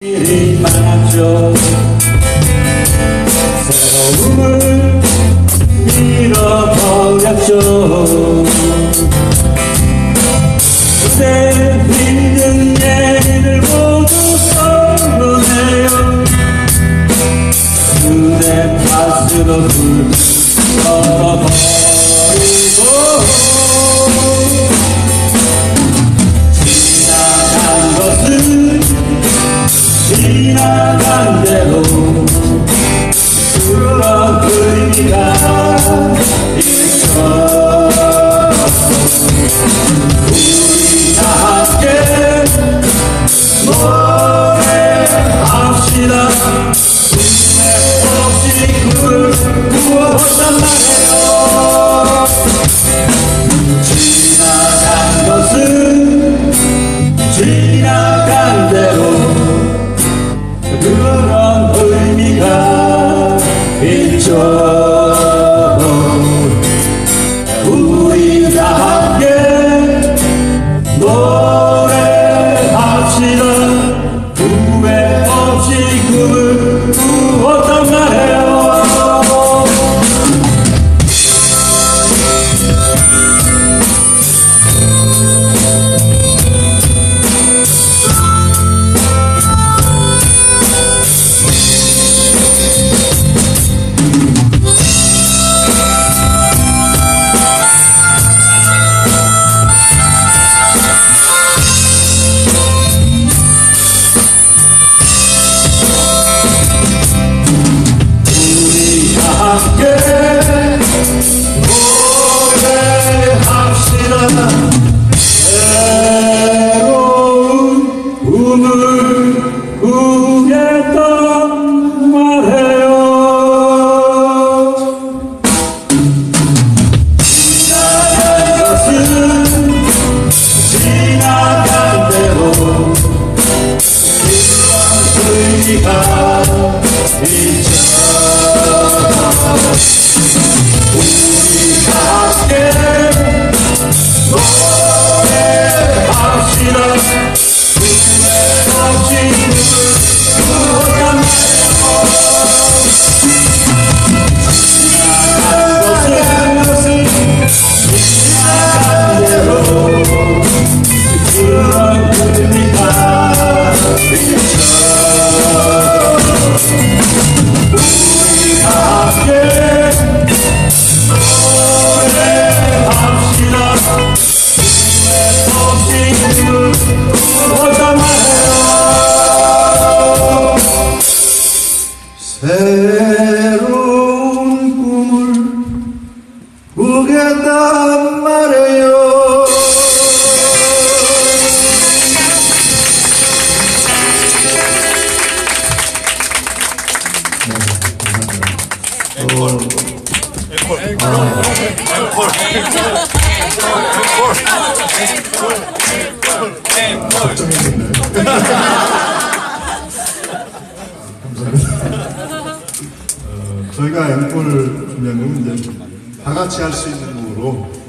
일이 많았죠. 새로움을 잃어버렸죠. 그대 힘든 얘기를 모두 썰어내요. 그대 가슴으로 훑어버리고 지나간 것은 지나간 대로 그런 의미가 있어. 우리 다 함께 노래합시다. 꿈에 없이 꿈을 꾸었단 말이에요. 지나간 것은 지나간 대로 그런 의미가 있죠. 우리 다 함께 노래합시다. 후회 없이 꿈을 꾸었단 말이에요. 함께 노래합시다. 새로운 꿈을 꾸겠단 말해요. 지나간 것은 지나간 대로 그런 의미가 있죠. 우리 함께 노래합시다. 후회 없이 꿈을 꾸었단 말이에요. 지나간 것은 지나간 대로 그런 의미가 있죠. 우리 함께 새로운 꿈을 꾸겠단 말이에요. 저희가 앵콜을 준비한 건 이제 다 같이 할 수 있는 곡으로